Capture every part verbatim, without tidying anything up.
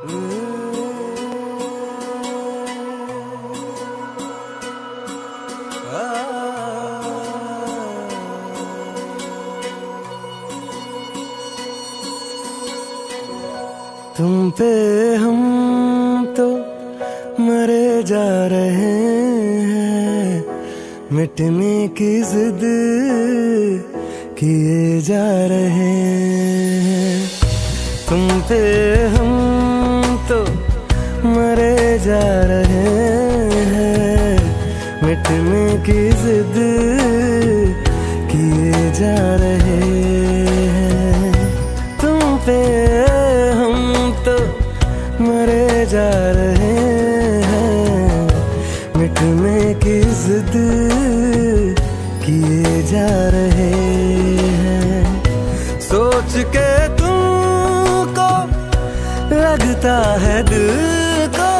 तुम पे हम तो मरे जा रहे हैं, मिटने की जिद किए जा रहे हैं। तुम पे हम तो मरे जा रहे हैं, मिटने की जिद किए जा रहे हैं। तुम पे मरे जा रहे हैं, मिटने की जिद किए जा रहे हैं। सोच के तुमको लगता है दिल को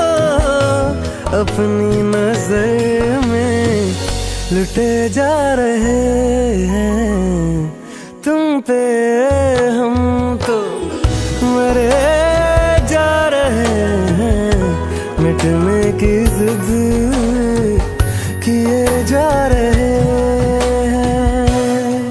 अपनी नजर में लुटे जा रहे हैं। तुम पे हम तो मरे मिटने की जिद किए जा रहे हैं।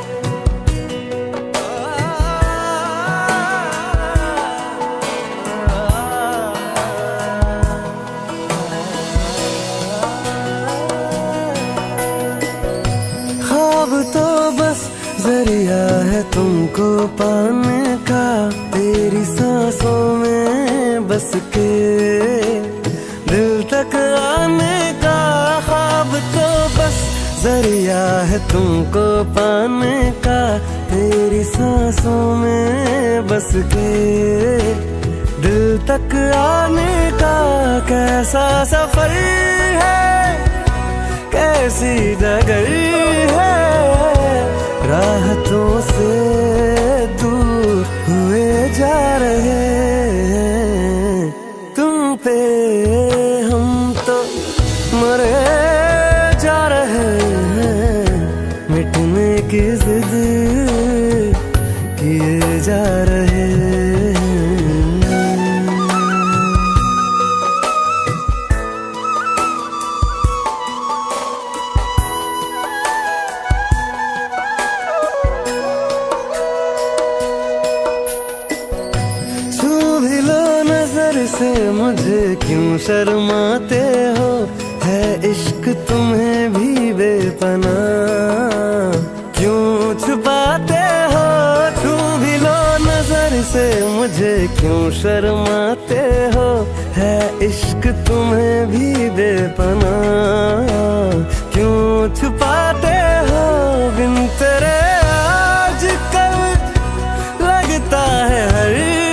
ख्वाब तो बस जरिया है तुमको पाने का, तेरी सांसों में बस के दिल तक आने का। ख्वाब तो बस जरिया है तुमको पाने का, तेरी सांसों में बस के दिल तक आने का। कैसा सफर है, कैसी डगर है, राहतों से दूर हुए जा रहे हैं। तुम पे हम तो मरे जा रहे हैं, मिटने की जिद किए जा रहे हैं। से मुझे क्यों शर्माते हो, है इश्क तुम्हें भी बेपनाह क्यों छुपाते हो। छू भी लो नजर से मुझे क्यों शर्माते हो, है इश्क तुम्हें भी बेपनाह क्यों छुपाते हो। बिन तेरे आजकल लगता है हर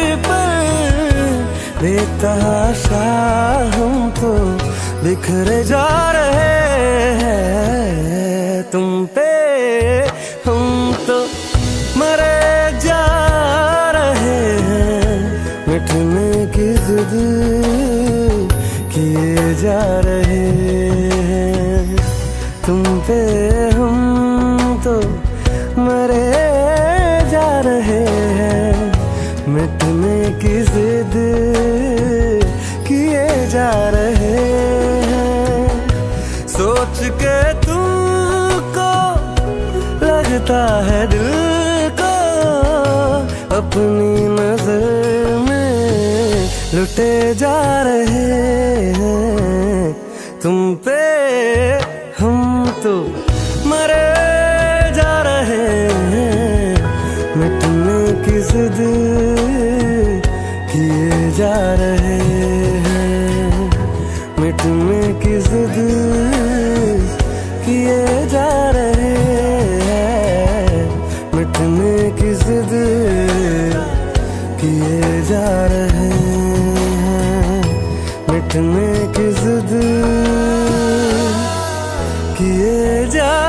बेतहाशा हम तो बिखरे जा रहे हैं। तुम पे हम तो मरे जा रहे हैं, मिटने की जिद किए जा रहे हैं। तुम पे हम तो मरे जा रहे हैं, मिटने की जिद किए जा रहे हैं। सोच के तुमको लगता है दिल को अपनी नजर में लुटे जा रहे हैं। तुम पे हम तो मरे जा रहे हैं, मिटने की जिद किए जा रहे हैं, मिटने की जिद किए जा रहे हैं, मिटने की जिद किए जा रहे हैं, मिटने की जिद किए जा